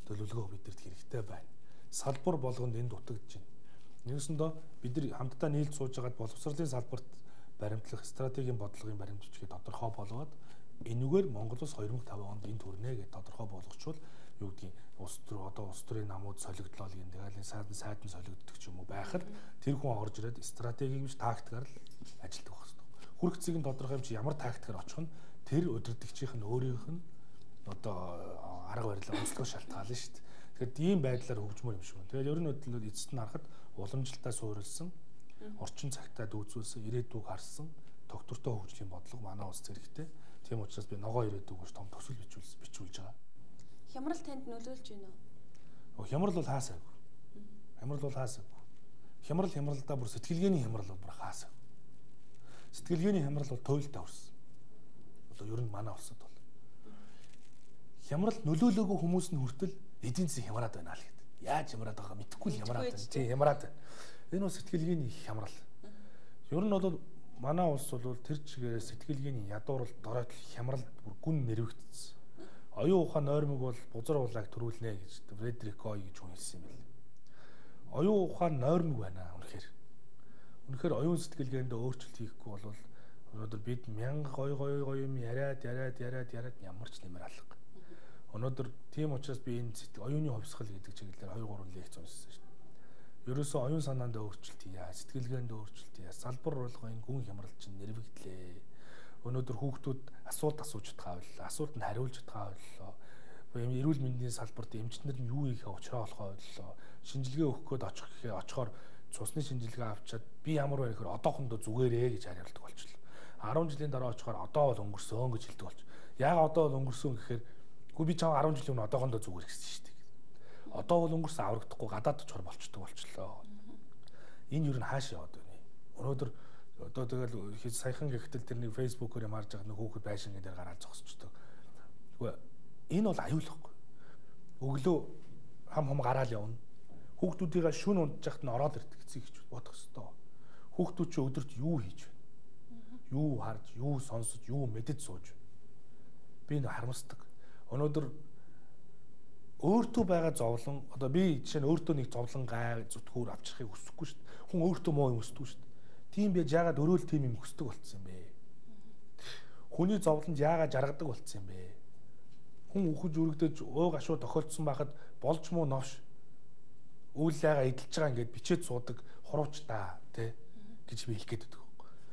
төлөвлөгөө бидэрт хэрэгтэй байна. Салбар болгонд энд дутагдж байна. Нэгсэндээ бид нар хамтдаа нийлж сууж байгаад боловсролын салбарт баримтлах стратегийн бодлогын баримтчгээ тодорхой болгоод энүүгээр Монгол улс 2005 онд энд хүрнэ гэж тодорхой болгочвол юу гэдгийг улс төр одоо улс төрийн намууд солигдлоо гин тэгэл сайдан солигддог ч юм уу байхад тэр хүн орж ирээд стратегийг биш тактикаар л ажилладаг байх хэрэгтэй. Хүрх цэгийн тодорхой юм чи ямар тактикаар очих нь тэр удирдагчийн нь өөрийнх нь одоо арга барил онцлог шалтгаална шүү дээ. Тэгэхээр ийм байдлаар хөгжмөр юм шиг байна. Тэгээд ер нь бодлоо эцэст нь харахад уламжлалтаа суурилсан, орчин цагтаа дүүцүүлсэн, ирээдүг харсан, тогтвортой хөгжлийн бодлого манай улс хэрэгтэй. Тийм учраас би ногоо ирээдүг гэж том төсөл бичүүлж байгаа. Хямрал танд нөлөөлж байна уу? Хямрал бол хаасаагүй. Хямралдаа бүр сэтгэлгээний хямрал бол бүр хаасаагүй. Сэтгэлгээний хямрал бол туйлдаа хүрсэн. Одоо ер нь манай улсад бол хямрал нөлөөлөөгүй хүмүүс нь хүртэл эдийн засаг хямраад байна л гэдэг. Яаж хямраад байгаа мэдэхгүй л хямраад байна. Тийм хямраад байна. Энэ бол сэтгэлгээний хямрал. Ер нь бол манай улс бол тэр чигээр сэтгэлгээний ядуурл доройт хямрал бүр гүн нэрвэгдсэн. Оюун ухаан нойрмог бол бузар уулааг төрүүлнэ гэж Фредерик Ой гэж хүн хэлсэн юм байна. Оюун ухаан нойрмог байна үнэхээр оюун сэтгэлгээнд өөрчлөлт хийхгүй бол өнөөдөр бид мянга гоё юм яриад ямар ч нэмэр алга. Өнөөдөр тийм учраас би энэ оюуны хувьсгал гэдэг чиглэлээр 2-3 лекц уншсан шүү дээ. Ерөөсөө оюун санаанд өөрчлөлт хийя, сэтгэлгээнд өөрчлөлт хийя, салбар болгоны гүн хямрал чинь нэрвэгдлээ. Өнөөдөр хүүхдүүд асуулт асууж чадхаа асуултанд хариулж чадхаа боллоо. Эрүүл мэндийн салбарт эмчнэр нь юу хийхээ учраа болохоо боллоо. Шинжилгээ өгөх гээд очих гэхээ очихоор цусны шинжилгээ авчаад би ямар байх вэ гэхээр одоохондоо зүгээрээ гэж хариулдаг болчихлоо. 10 жилийн дараа очихоор одоо бол өнгөрсөн гэж хэлдэг болчих. Яагаад одоо бол өнгөрсөн гэхээр үгүй би чам 10 жилийн өмнө одоохондоо зүгээр гэсэн шүү дээ. Одоо бол өнгөрсөн аврагдахгүй гадаад очихоор болчихлоо. Энэ юу н хаашаа яваад байна. Өнөөдөр одоо тэгэл саяхан гихтэл тэр нэг фэйсбүүкээр юм харж байгаа нэг хүүхэд байшин дээр гараад зогсчихдог. Тэгвэл энэ бол аюулгүй. Өглөө хам гараал явна. Хүүхдүүдийн шүн унтж яхад нь ороод ирдэг эцэг гэж бодох ёстой. Хүүхдүүд чи өдөрт юу хийж байна? Юу харж, юу сонсож, юу мэдэж сууж. Би нэг харамсдаг. Өнөөдөр өөртөө байгаа зовлон одоо би жишээ нь өөртөө нэг зовлон гай зүтгүүр авчрахыг хүсэхгүй шүү дээ. Хүн өөртөө муу юм хүсдэг шүү дээ. Тийм байж яагаад өрөөл тийм юм хүсдэг болцсон юм бэ? Хүний зовлонд яагаад жаргадаг болцсон юм бэ? Хүн үхэж үргдэж ууг ашуу тохиолдсон байхад болж муу новш үйл яага эдэлж байгаа ингээд бичээд суудаг хурууч та тий гэж би хэлэх гээд байдаг.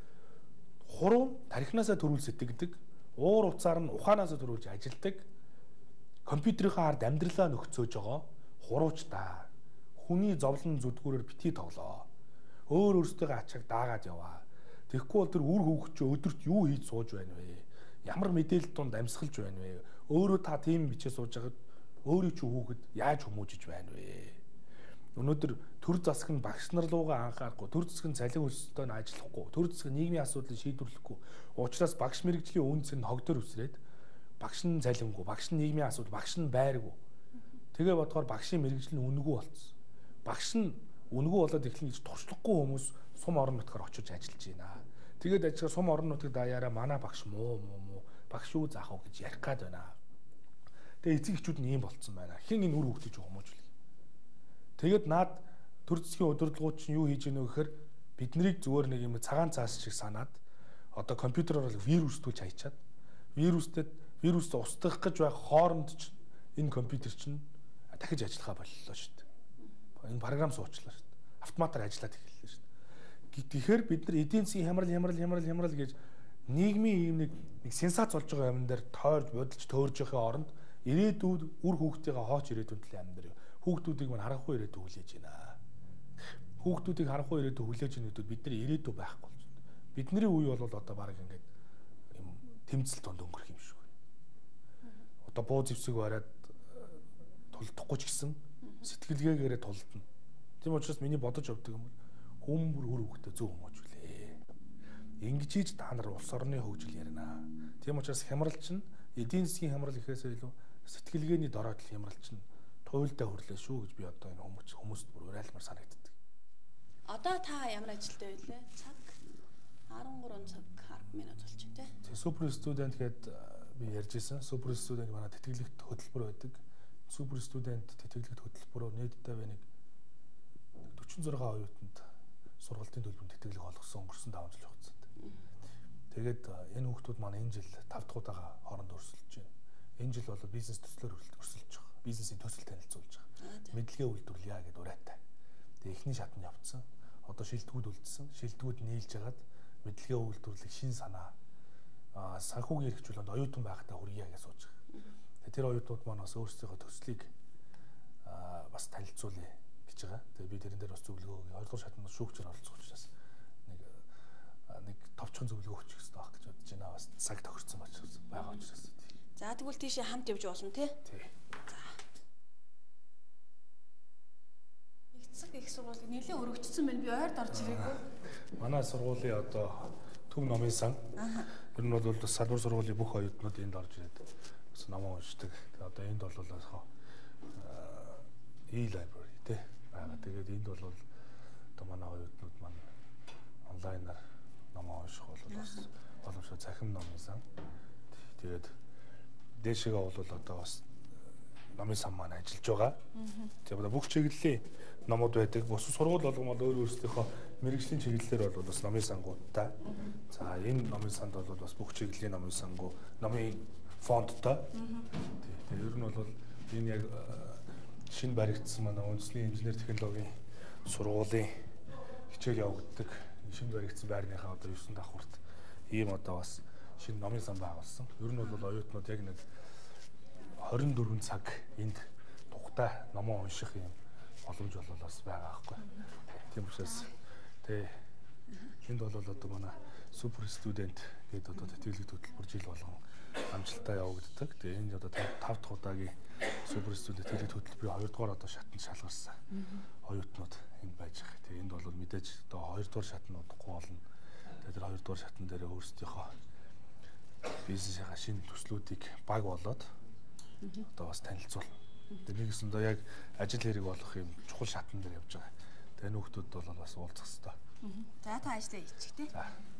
Хуруу тархинасаа төрүүл сэтгэдэг, уур уцаар нь ухаанасаа төрүүлж ажилдаг, компьютерийнхаа ард амьдралаа нөхцөөж байгаа хурууч та. Хүний зовлон зүдгүүрээр битгий тоглоо. Өөр өөрсдөө ачааг даагаад яваа. Тэгэхгүй бол тэр үр хөвгч өдөрт юу хийж сууж байна вэ? Ямар мэдээлэл донд амьсгалж байна вэ? Өөрөө та тийм бичээ сууж байгаад өөрийн ч хүүхэд яаж хүмүүжиж байна вэ? Өнөөдөр төр засаг нь багш нар руугаа анхаарахгүй, төр засаг нь цалин хөлсөстөө нь ажиллахгүй, төр засаг нийгмийн асуудлыг шийдвэрлэхгүй. Учраас багш мэргэжлийн үнц нь хогдор үсрээд багш нь цалингүй, багш нь нийгмийн асуудал, багш нь байргүй. Тэгээ бодохоор багшийн мэргэжил нь үнэгүй болцсон. Багш нь үнэгүй болоод эхлэн гэж туршлахгүй хүмүүс сум орон нутгаар очиж ажиллаж байна. Тэгээд ажихаар сум орон нутгийн даяараа манай багш муу багш юу заах вэ гэж ярих гад байна. Тэгээ эцэг эхчүүд нь ийм болцсон байна. Хэн энэ үр хөвгтөж хүмүүжүүл. Тэгээд наад төр засгийн удирдлагууд чинь юу хийж гэнэ вэ гэхээр бид нарыг зүгээр нэг юм цагаан цаас шиг санаад одоо компьютероор вирустүүлж хаячаад вирустэй устгах гэж байх хооронд ч энэ компьютер чинь дахиж ажиллахаа боллоо шүү дээ. Энэ програм суучлаа шүү дээ. Автоматар ажиллаад эхэллээ шүү дээ. Тэгэхээр бид нар эдийн засгийн хямрал гэж нийгмийн ийм нэг сенсац болж байгаа юм дээр тойрж бодолж төөрж явахын оронд ирээдүйд үр хүүхдийнхээ хооч ирээдүйн төлөө амьдар хүүхдүүдийг мань харахгүй ирээдүй хүлээж байна. Хүүхдүүдийг харахгүй ирээдүй хүлээж байгаа бид нар ирээдүй байхгүй болж байна. Бидний үе бол одоо баг ингээд юм тэмцэл донд өнгөрөх юм шиг байна. Одоо буу зэвсэг бариад тулдахгүй ч гэсэн сэтгэлгээгээрээ тулдна. Тийм учраас миний бодож явдаг юм хүмүүр үр хүүхдээ зөв хүмүүжүүлээ. Ингэж ийж та нар улс орны хөгжил ярина. Тийм учраас хямрал чинь эдийн засгийн хямрал ихээсээ илүү сэтгэлгээний доройдол хямрал чинь туйлдаа хүрлээ шүү гэж би одоо энэ хүмүүст бүр уриалмаар санагддаг. Одоо та ямар ажилтаа байлээ? Цаг 13 цаг 10 минут болчих тий. Супер студент гэхэд би ярьж исэн. Супер студент манай тэтгэлэгт хөтөлбөр байдаг. супер студент тэтгэлэгт хөтөлбөрөөр нийтдээ нэг 46 оюутанд сургалтын төлбөрөнд тэтгэлэг олгосон өнгөрсөн 5 жилийн хугацаанд. Тэгээд энэ хүүхдүүд маань энэ жил 5 дахь удаага хоорондоо өрсөлдөж байна. Энэ жил бол бизнес төслөөр өрсөлдөж байгаа. Бизнесийн төсөл танилцуулж байгаа. Мэдлэгээ үйлдвэрлэе гэдэг урайтай. Тэгээд эхний шатнд явцсан. Одоо шилдэгүүд үлдсэн. Шилдэгүүд нийлж хагаад мэдлэгээ үйлдвэрлэх шин санаа санхүүгийн хэрэгжүүлэлт оюутан байхтаа хүргье гэж сууж байгаа. Тэр оюутнууд маань бас өөрсдийнхөө төслийг бас танилцуулъя гэж байгаа. Тэгээд би тэрэн дээр бас зөвлөгөө өгье. 2 дугаар шатнд шүүгчээр оролцох учраас нэг товчхон зөвлөгөө өгчих хэрэгтэй байх гэж бодож байна. Бас цаг тохирцсон байгаа учраас. За тэгвэл тийшээ хамт явж болно тий. Тий. За. Их сургуулийг нэлээд өргөжсөн байна. Би ойрд орж ирээгүй. Манай сургуулийн одоо төв номын сан. Тэр нь бол бас салбар сургуулийн бүх оюутнууд энд орж ирээд бас ном уншдаг. Тэгээд одоо энд бол яг e-library тий байгаа. Тэгээд энд бол одоо манай оюутнууд маань онлайнаар ном унших бол бас боломжтой цахим номын сан. Тэгээд дээшээгээ бол одоо бас номын сан маань ажиллаж байгаа. Тэгээд бүх чиглэлийн номууд байдаг. Бус сургууль болгоомод өөр өөрсдийнхөө мэрэгжлийн чиглэлээр бол бас номын сангуудтай. За энэ номын санд бол бас бүх чиглэлийн номын сангуу, номын фондтой. Тэгээд ер нь бол энэ яг шинэ баригдсан манай үндэсний инженер технологийн сургуулийн хичээл явагддаг шинэ баригдсан байрныхаа одоо 9 давхурт ийм одоо бас шинэ номын сан байгуулсан. Ер нь бол оюутнууд яг нэг 24 цаг энд тухтай номоо унших юм боломж бол бас байгаа байхгүй. Тийм учраас энд бол одоо манай супер студент гэдэг одоо тэтгэлэг хөтөлбөр жил болгон амжилттай явагддаг. Тэгээ энэ одоо 5 дахь удаагийн супер студент тэтгэлэг хөтөлбөрийн 2 дугаар одоо шатанд шалгарсан оюутнууд энд байж байгаа. Тэгээ энд бол мэдээж одоо 2 дугаар шатнд удахгүй болно. Тэгээ тэр 2 дугаар шатн дээр өөрсдийнхөө бизнесийн шинэ төслүүдийг баг болоод одоо бас танилцуулна. Тэгээ нэгс нь яг ажил хэрэг болох юм чухал шатн дээр явж байгаа. Тэгээ нөхдүүд бол бас уулзах хэрэгтэй. За та ажлаа хийчих тий.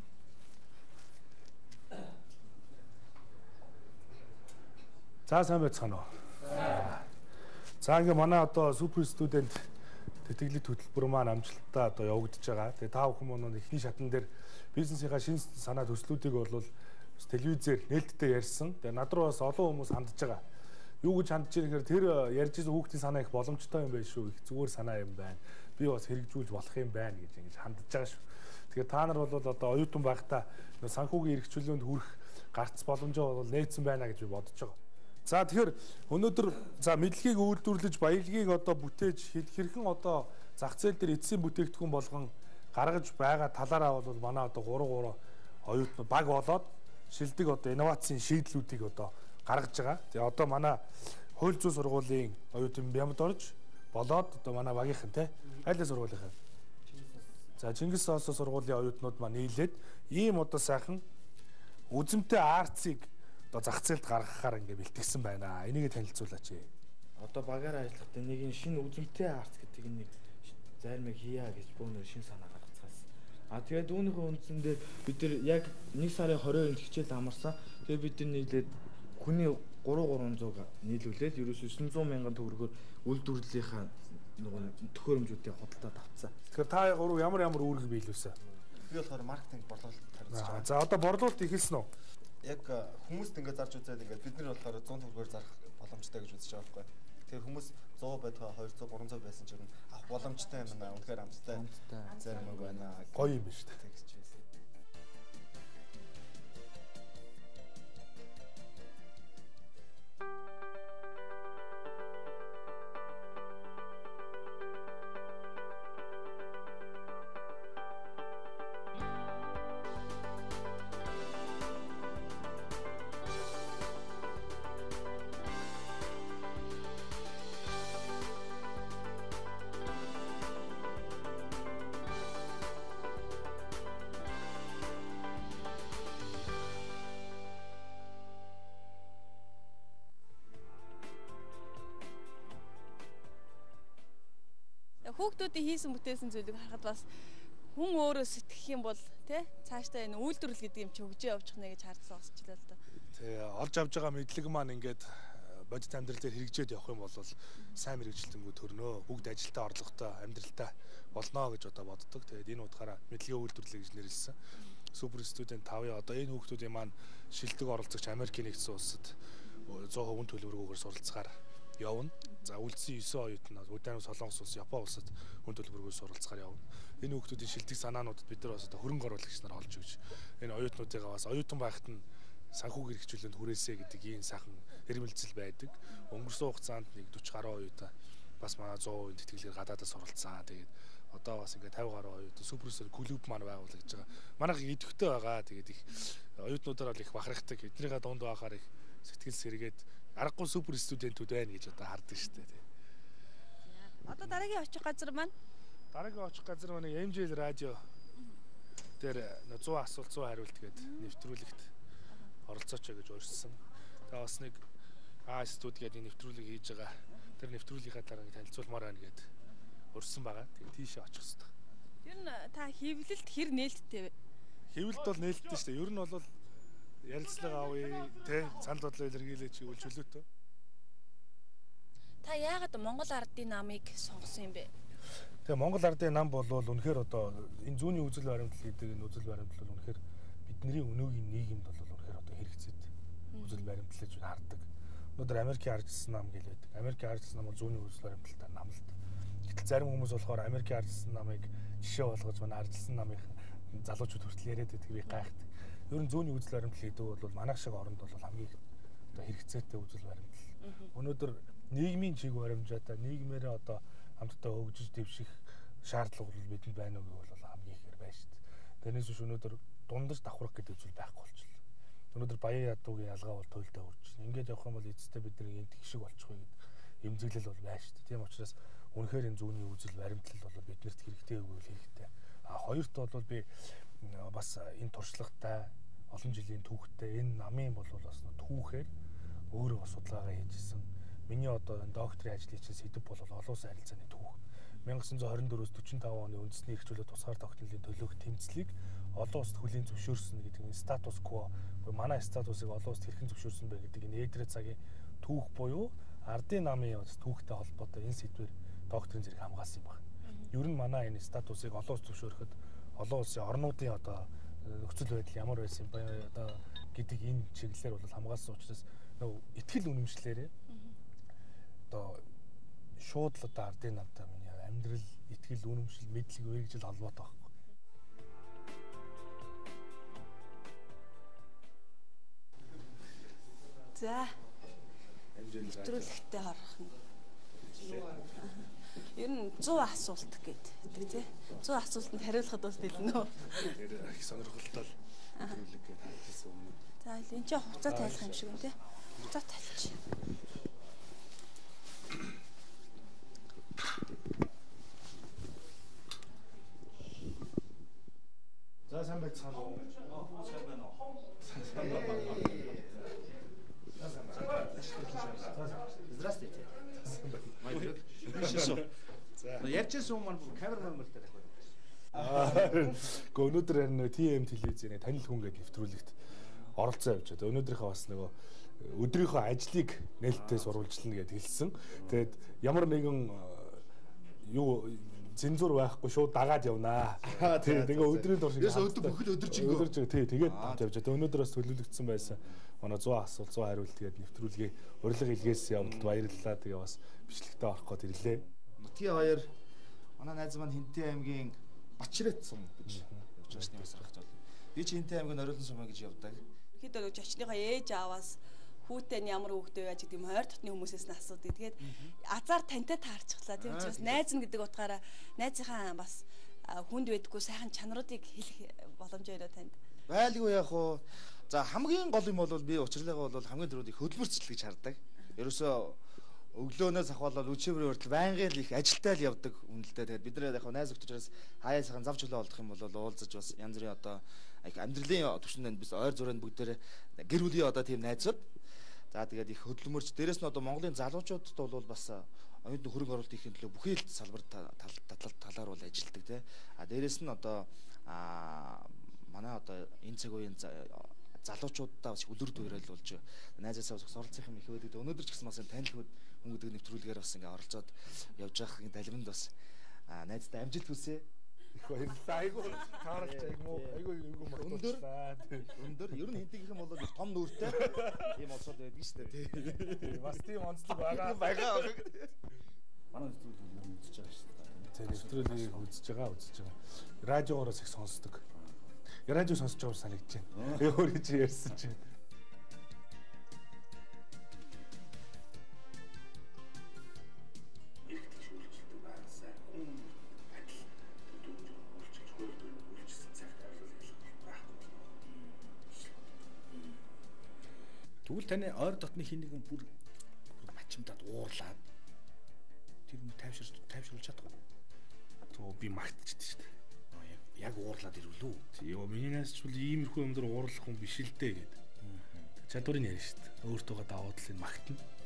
За сайн байцгаана уу. За ингээ манай одоо супер студент тэтгэлэг хөтөлбөр маань амжилттай одоо явагдаж байгаа. Тэгээ та бүхэн маань эхний шатн дээр бизнесийнхаа шинэ санаа төслүүдийг бол телевизээр нээлттэй ярьсан. Тэгээ над руу бас олон хүмүүс хандж байгаа. Юу гэж хандж байгаа гэхээр тэр ярьж байгаа хүүхдийн санаа их боломжтой юм байна шүү. Их зүгээр санаа юм байна. Би бас хэрэгжүүлж болох юм байна гэж ингэж хандж байгаа шүү. Тэгэхээр та нар бол одоо оюутан байхдаа санхүүгийн хэрэгжүүлэлтэнд хүрэх гарц боломжоо бол нээсэн байна гэж би бодож байгаа. За тэгэхээр өнөөдөр за мэдлэгийг үйлдвэрлэж баялагийг одоо бүтээж хэрхэн одоо зах зээл дээр эцсийн бүтээгдэхүүн болгон гаргаж байгаа талаараа бол манай одоо 3 оюутнууд баг болоод шилдэг одоо инновацийн шийдлүүдийг одоо гаргаж байгаа. Тэгээ одоо манай хууль зүйн сургуулийн оюутан бямд орж болоод одоо манай багийнхан те айлын сургуулийнхаа. За Чингис Соосон сургуулийн оюутнууд маань нийлээд ийм одоо сайхан үзэмтэй арцыг одоо зах зээлд гаргахаар ингээ бэлтгэсэн байна. Энийг танилцуулаач. Одоо багаар ажиллахад нэг энэ шинэ үзэмтэй арц гэдэг нэг зармыг хийя гэж бөөнөр шинэ санаа гаргацгаасан. Тэгээд үүнийхээ үндсэндээ бид нар яг 1 сарын 22-нд хичээл амарсан. Тэгээд бид нар нийлээд хүний 300 нийлүүлээд ерөөсөө 900 мянган төгрөгөөр үйлдвэрлэлийнхаа нөгөө төхөөрөмжүүдийг худалдаад авцсан. Тэгэхээр та ямар үүрэг биелүүлсэн? Би болохоор маркетинг борлуулалт хариуцж байгаа. За одоо борлуулалт ихэлсэн үү? Яг хүмүүст ингээд зарж үзээд ингээд бид нар болохоор 100 төгрөгөөр зарах боломжтой гэж үзэж байгаа байхгүй. Тэгэхээр хүмүүс 100 байтугай 200 300 байсан ч авах боломжтой юм байна. Үнэхээр амттай. Зарим үг байна. Гоё юм байна шүү дээ. Хүүхдүүдийн хийсэн бүтээсэн зүйлийг харахад бас хүн өөрөө сэтгэх юм бол тий цаашдаа энэ үйлдвэрлэл гэдэг юм чи хөгжиж явчих нэ гэж хардсан сонсч л л доо. Тэгээ олж авж байгаа мэдлэг маань ингээд бодит амьдрал дээр хэрэгжээд явах юм бол сайн мэрэгчлэлтэнгүү төрнөө. Бүгд ажилдаа орлоготой амьдралтай болно гэж одоо боддог. Тэгээд энэ утгаараа мэдлэгийн үйлдвэрлэлийг гэж нэрлэсэн. Супер студент 5-ын одоо энэ хүүхдүүдийн маань шилдэг оролцогч Америкийн нэгдсэн улсад 100% төлбөрөөр суралцахаар явна. За үлдсэн 9 оюутан нь Удаан Солонгос улс, Япон улсад хүн төлбөрөөр суралцахаар явна. Энэ хүүхдүүдийн шилдэг санаануудад бид нар бас одоо хөрөнгө оруулагч нар олж өгч энэ оюутнуудыгаа бас оюутан байхад нь санхүү хэрэгжүүлэлтэд хүрээсэй гэдэг ийм сайхан эрмэлзэл байдаг. Өнгөрсөн хугацаанд нэг 40 гаруй оюутан бас манай 100% тэтгэлгээр гадаадаас суралцсан. Тэгээд одоо бас ингээд 50 гаруй оюутан суперстар клуб маань байгуулагдаж байгаа. Манайх идэвхтэй байгаа. Тэгээд их оюутнуудаар бол их бахархдаг. Эднийхээ дунд байхаар их сэтгэл сэргээд аргагүй супер студентүүд байна гэж одоо хардсан шүү дээ. Одоо дараагийн очих газар маань Дараагийн очих газар маань MJL радио дээр 100 асуулт 100 хариулт гээд нэвтрүүлэгт оролцооч гэж урьдсан. Тэгээ бас нэг студ гэдэг нэвтрүүлэг хийж байгаа. Тэр нэвтрүүлгийнхаа дараа танилцуулмаар байна гэд урьдсан байгаа. Тэгээ тийшээ очих хэрэгтэй. Ер нь та хэвлэлд хэр нээлттэй вэ? Хэвлэлд бол нээлттэй шүү дээ. Ер нь бол ярилцлага авъя, тэ санал бодлоо илэрхийлээч гэвэл чөлөөтэй. Та яагаад Монгол Ардын намыг сонгосон юм бэ? Тэгээ Монгол Ардын нам бол үнэхээр одоо энэ зүүнний үзэл баримтлал гэдэг энэ үзэл баримтлал бол үнэхээр бидний өнөөгийн нийгэмд бол үнэхээр одоо хэрэгцээд үзэл баримтлал гэж хардаг. Өнөөдөр Америкийн ардчилсан нам гэж байдаг. Америкийн ардчилсан нам бол зүүнний үзэл баримталтай нам л. Гэтэл зарим хүмүүс болохоор Америкийн ардчилсан намыг жишээ болгож манай ардчилсан намын залуучууд хүртэл яриад байдаг би гайхдаг. Ер нь зүүнний үзэл баримтлал гэдэг бол манайх шиг оронд бол хамгийн одоо хэрэгцээтэй үзэл баримтлал. Өнөөдөр нийгмийн чиг баримжаатай нийгмээрээ одоо хамтдаа хөгжиж дэвших шаардлага бол бидэнд байна уу гэвэл хамгийн ихээр байна шүү дээ. Тэрнээс биш өнөөдөр дундаж давхрах гэдэг зүйл байхгүй болчихлоо. Өнөөдөр баян ядуугийн ялгаа бол туйлдаа үрж. Ингээд явах юм бол эцэстээ бидний энэ тэг шиг болчихгүй гэдэг эмзэглэл бол байна шүү дээ. Тийм учраас үнэхээр энэ зүүнний үзэл баримтлал бол биднэрт хэрэгтэй өгвөл хэрэгтэй. Хоёрт бол би бас энэ туршлагатай олон жилийн түүхтэй энэ намын бол бас түүхээр өөрөө бас судалгаагаа хийжсэн. Миний одоо энэ докторийн ажлын чинь сэдэв бол олон улсын харилцааны түүх. 1924-с 45 оны үндэсний эрхчлөлт тусгаар тогтнолын төлөөх тэмцлийг олон улсад хүлээн зөвшөөрсөн гэдэг энэ статус кво манай статусыг олон улсад хэрхэн зөвшөөрсөн бэ гэдэг энэ эдрэ цагийн түүх буюу ардын намын бас түүхтэй холбоотой энэ сэдвээр докторийн зэрэг хамгаалсан юм байна. Ер нь манай энэ статусыг олон улс зөвшөөрөхөд олон улсын орнуудын одоо нөхцөл байдал ямар байсан бэ одоо гэдэг энэ чиглэлээр бол хамгаалсан учраас нөгөө итгэл үнэмшлээрээ одоо шууд л одоо ардын намтай миний амьдрал, итгэл, үнэмшил, мэдлэг, үргэлжил холбоотой байхгүй. За. Нэвтрүүлэгтээ харах нь. Ер нь 100 асуулт гэдэг тий. 100 асуултанд хариулахад бас дэлнэ үү? Тэр их сонирхолтой нэвтрүүлэг гэж харагдсан юм. За энэ ч хуцаа тайлах юм шиг юм тий. Хуцаа тайлч. За сайн байцгаана уу? Сайн байна уу? Здравствуйте. Мой друг. За. Ярьчихсан юм маань камераман мэл дээр байна. Өнөөдөр харин TM телевизийн танил хүн гэдэг нэвтрүүлэгт оролцоо явж байгаа. Өнөөдрийнхөө бас нөгөө өдрийнхөө ажлыг нээлттэй сурвалжлана гэж хэлсэн. Тэгээд ямар нэгэн юу цензур байхгүй шууд дагаад явнаа. Тэгээ өдрийн турш өдөр бүхэл өдөржингөө. Тий, тэгээд хамт явж байгаа. Өнөөдөр бас төлөвлөгдсөн байсан. Манай 100 асуулт 100 хариулт тэгээд нэвтрүүлгийн урилга илгээсэн явдалд баярлалаа. Тэгээ бас бичлэгтээ орох гээд ирлээ. Нутгийн хоёр манай найз маань Хинтээ аймгийн Бачрет сум гэж явж байгаа шний бас харах бол. Би чи Хинтээ аймгийн Орилон сумаа гэж явдаг. Хэд өгч очныхоо ээж ааваас хүүтэй нь ямар хүүхдээ байж гэдэг юм хойр дотны хүмүүсээс нь асуудаг. Тэгээд азар тантай таарчихлаа. Тийм учраас найз нь гэдэг утгаараа найзынхаа бас хүнд байдггүй сайхан чанаруудыг хэлэх боломж өгөө танд. Байлгүй яах вэ? За хамгийн гол юм бол би учрлаагаа бол хамгийн түрүүд их хөдөлмөрчлөл гэж хардаг. Ерөөсөө өглөөнөөс ахвал үчигрийн хүртэл байнгын их ажилтаа л явдаг үнэлдэ. Тэгээд бид нар яг найз өхчөөс хаяа сайхан зав чөлөө олдох юм бол уулзаж бас янз бүрийн одоо амьдралын төвшөнд бид ойр зуранд бүгдээрээ гэр бүлийн одоо тийм найзууд. За тэгээд их хөдөлмөрч дээрэс нь одоо Монголын залуучуудад бол бас оюутны хөрөнгө оруулалт хийхин төлөө бүхий л салбар талаар бол ажилтдаг тий. А дээрэс нь одоо манай одоо энэ цаг үеийн залуучуудаа бас үлрд уурал болж найзаасаа бас оролцох юм их байдаг. Өнөөдөр ч гэсэн бас танил хүн гэдэг нэвтрүүлгээр бас ингээ оролцоод явж байхын талбанд бас найзтай амжилт хүсье. Их баярлалаа. Айгуу таарч айгуу магтуулсан. Өндөр ер нь хинтгийнхэн бол том нүүртэй ийм олсод байдаг шүү дээ тий. Бас тийм онцлог байгаа. Манай нэвтрүүлэг ер нь үзэж байгаа шүү дээ. Тийм нэвтрүүлгийг үзэж байгаа. Радиогоороос их сонсдог. Радио сонсож байгаа санагдаж байна. Өөрөө чи ярьсан чинь. Тэгвэл таны ойр дотны хин нэгэн бүр бачимдаад уурлаад тэр нь тайвшруулж чадахгүй. Төө би магтчихдаг шүү дээ. Яг уурлаад ирвэл үү? Йоо миний найз ч бол иймэрхүү юмдар уурлах хүн биш л дээ гэдэг. Чадварыг ярина шүү дээ. Өөртөөгөө даваад л энэ магтана.